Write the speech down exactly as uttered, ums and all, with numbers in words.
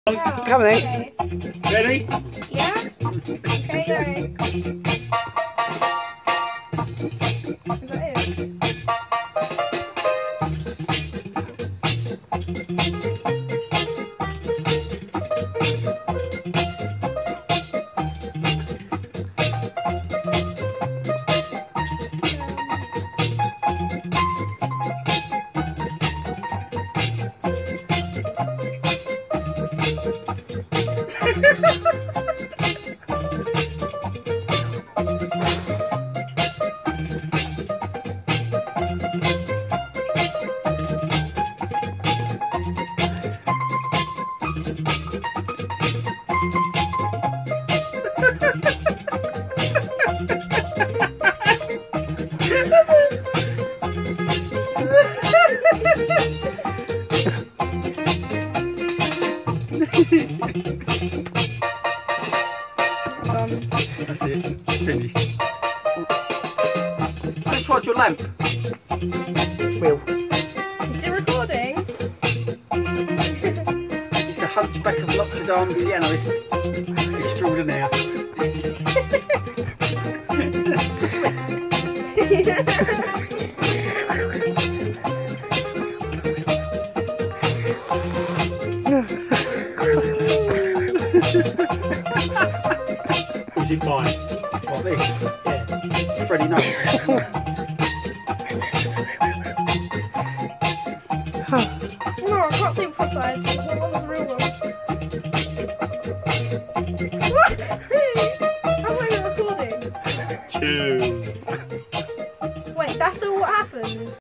Yeah. Come on Okay. then. Ready? Yeah? Okay, go. Is that it? Um, That's it. Finished. Have you tried your lamp? Will. is it recording? It's the Hunchback of Notre Dame pianist extraordinaire. Is it mine? What, this? Yeah. Freddy, no. No, I can't see the front side. What was the